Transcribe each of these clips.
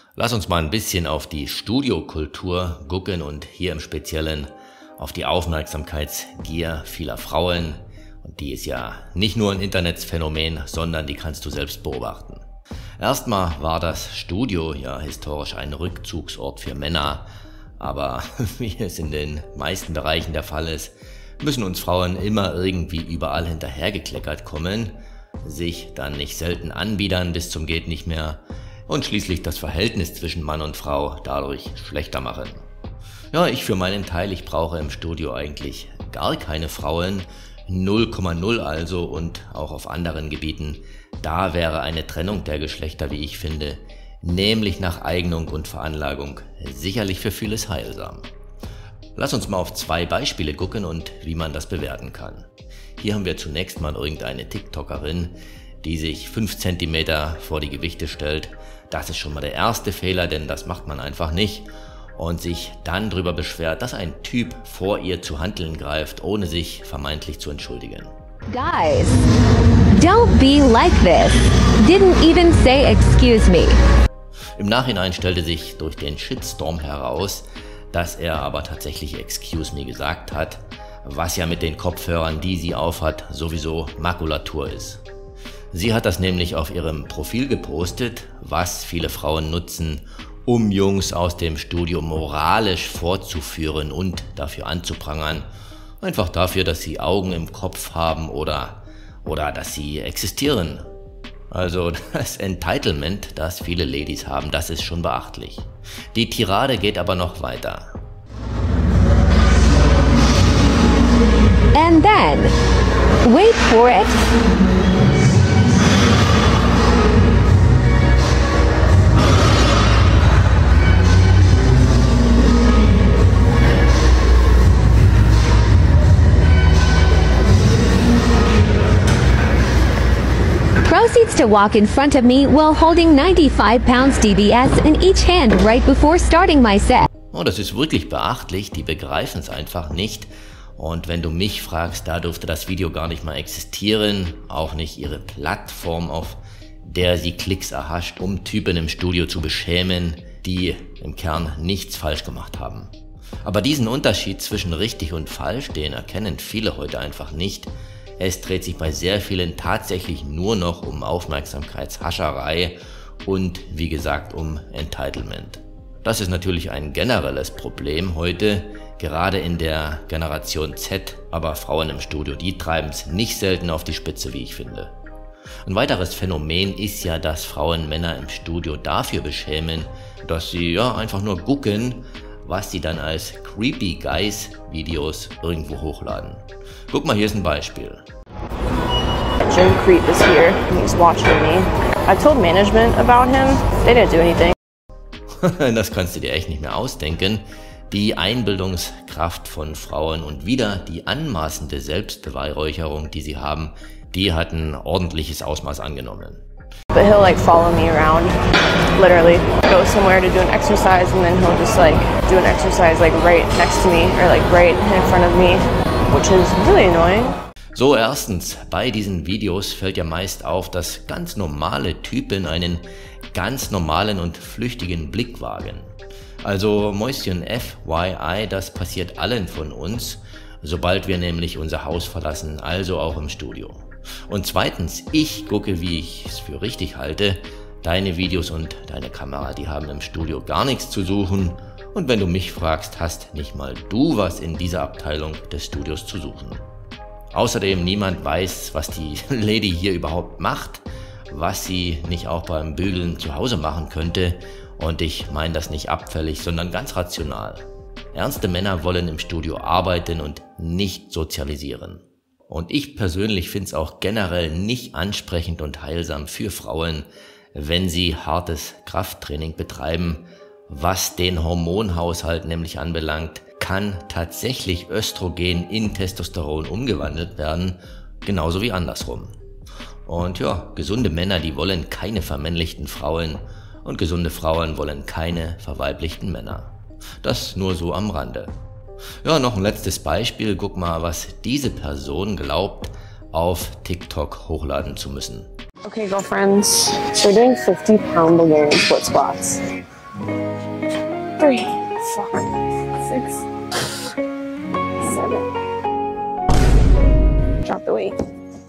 Lass uns mal ein bisschen auf die Studiokultur gucken und hier im Speziellen auf die Aufmerksamkeitsgier vieler Frauen. Und die ist ja nicht nur ein Internetsphänomen, sondern die kannst du selbst beobachten. Erstmal war das Studio ja historisch ein Rückzugsort für Männer, aber wie es in den meisten Bereichen der Fall ist, müssen uns Frauen immer irgendwie überall hinterhergekleckert kommen, sich dann nicht selten anbiedern bis zum geht nicht mehr und schließlich das Verhältnis zwischen Mann und Frau dadurch schlechter machen. Ja, ich für meinen Teil, ich brauche im Studio eigentlich gar keine Frauen, 0,0 also, und auch auf anderen Gebieten, da wäre eine Trennung der Geschlechter, wie ich finde, nämlich nach Eignung und Veranlagung, sicherlich für vieles heilsam. Lass uns mal auf 2 Beispiele gucken und wie man das bewerten kann. Hier haben wir zunächst mal irgendeine TikTokerin, die sich 5 cm vor die Gewichte stellt. Das ist schon mal der erste Fehler, denn das macht man einfach nicht. Und sich dann darüber beschwert, dass ein Typ vor ihr zu Hanteln greift, ohne sich vermeintlich zu entschuldigen. Guys, don't be like this. Didn't even say excuse me. Im Nachhinein stellte sich durch den Shitstorm heraus, dass er aber tatsächlich excuse me gesagt hat, was ja mit den Kopfhörern, die sie aufhat, sowieso Makulatur ist. Sie hat das nämlich auf ihrem Profil gepostet, was viele Frauen nutzen, um Jungs aus dem Studio moralisch vorzuführen und dafür anzuprangern. Einfach dafür, dass sie Augen im Kopf haben oder dass sie existieren. Also das Entitlement, das viele Ladies haben, das ist schon beachtlich. Die Tirade geht aber noch weiter. And then, wait for it. Proceeds to walk in front of me while holding 95 pounds DBS in each hand right before starting my set. Oh, das ist wirklich beachtlich, die begreifen es einfach nicht. Und wenn du mich fragst, da durfte das Video gar nicht mal existieren, auch nicht ihre Plattform, auf der sie Klicks erhascht, um Typen im Studio zu beschämen, die im Kern nichts falsch gemacht haben. Aber diesen Unterschied zwischen richtig und falsch, den erkennen viele heute einfach nicht. Es dreht sich bei sehr vielen tatsächlich nur noch um Aufmerksamkeitshascherei und, wie gesagt, um Entitlement. Das ist natürlich ein generelles Problem heute, gerade in der Generation Z, aber Frauen im Studio, die treiben es nicht selten auf die Spitze, wie ich finde. Ein weiteres Phänomen ist ja, dass Frauen Männer im Studio dafür beschämen, dass sie ja einfach nur gucken, was sie dann als Creepy Guys Videos irgendwo hochladen. Guck mal, hier ist ein Beispiel. Gym creep is here and he's watching me. I told management about him. They didn't do anything. Das kannst du dir echt nicht mehr ausdenken. Die Einbildungskraft von Frauen und wieder die anmaßende Selbstbeweihräucherung, die sie haben, die hat ein ordentliches Ausmaß angenommen. But he'll like follow me around, literally. Go somewhere to do an exercise and then he'll just like do an exercise like right next to me or like right in front of me, which is really annoying. So, erstens, bei diesen Videos fällt ja meist auf, dass ganz normale Typen einen ganz normalen und flüchtigen Blick wagen. Also Mäuschen FYI, das passiert allen von uns, sobald wir nämlich unser Haus verlassen, also auch im Studio. Und zweitens, ich gucke, wie ich es für richtig halte, deine Videos und deine Kamera, die haben im Studio gar nichts zu suchen. Und wenn du mich fragst, hast nicht mal du was in dieser Abteilung des Studios zu suchen. Außerdem, niemand weiß, was die Lady hier überhaupt macht, was sie nicht auch beim Bügeln zu Hause machen könnte. Und ich meine das nicht abfällig, sondern ganz rational. Ernste Männer wollen im Studio arbeiten und nicht sozialisieren. Und ich persönlich finde es auch generell nicht ansprechend und heilsam für Frauen, wenn sie hartes Krafttraining betreiben. Was den Hormonhaushalt nämlich anbelangt, kann tatsächlich Östrogen in Testosteron umgewandelt werden, genauso wie andersrum. Und ja, gesunde Männer, die wollen keine vermännlichten Frauen und gesunde Frauen wollen keine verweiblichten Männer. Das nur so am Rande. Ja, noch ein letztes Beispiel. Guck mal, was diese Person glaubt, auf TikTok hochladen zu müssen. Okay, girlfriends, we're doing 50-pound Bulgarian split squats. 3, 4, 6, 7. Drop the weight.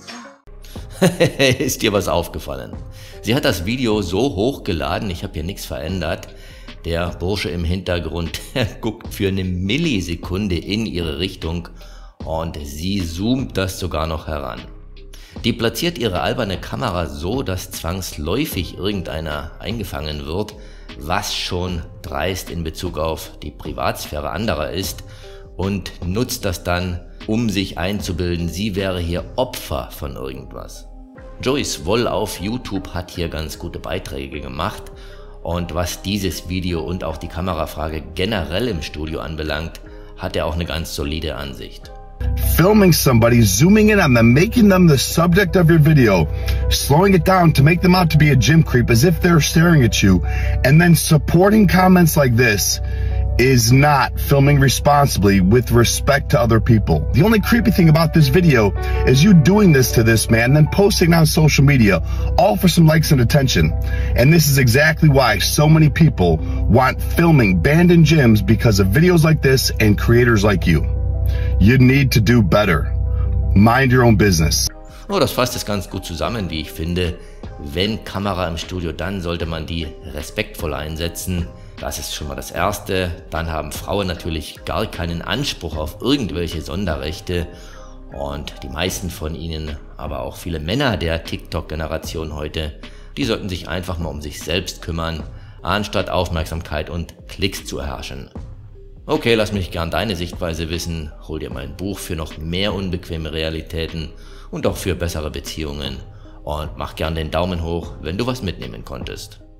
Ist dir was aufgefallen? Sie hat das Video so hochgeladen, ich habe hier nichts verändert. Der Bursche im Hintergrund, der guckt für eine Millisekunde in ihre Richtung und sie zoomt das sogar noch heran. Die platziert ihre alberne Kamera so, dass zwangsläufig irgendeiner eingefangen wird, was schon dreist in Bezug auf die Privatsphäre anderer ist, und nutzt das dann, um sich einzubilden, sie wäre hier Opfer von irgendwas. Joyce Woll auf YouTube hat hier ganz gute Beiträge gemacht, und was dieses Video und auch die Kamerafrage generell im Studio anbelangt, hat er auch eine ganz solide Ansicht. Filming somebody, zooming in on them, making them the subject of your video, slowing it down to make them out to be a gym creep as if they're staring at you, and then supporting comments like this is not filming responsibly with respect to other people. The only creepy thing about this video is you doing this to this man, then posting it on social media, all for some likes and attention. And this is exactly why so many people want filming banned in gyms, because of videos like this and creators like you. You need to do better. Mind your own business. Oh, das fasst es ganz gut zusammen, wie ich finde. Wenn Kamera im Studio, dann sollte man die respektvoll einsetzen. Das ist schon mal das Erste. Dann haben Frauen natürlich gar keinen Anspruch auf irgendwelche Sonderrechte. Und die meisten von ihnen, aber auch viele Männer der TikTok-Generation heute, die sollten sich einfach mal um sich selbst kümmern, anstatt Aufmerksamkeit und Klicks zu erhaschen. Okay, lass mich gern deine Sichtweise wissen. Hol dir mein Buch für noch mehr unbequeme Realitäten und auch für bessere Beziehungen. Und mach gern den Daumen hoch, wenn du was mitnehmen konntest.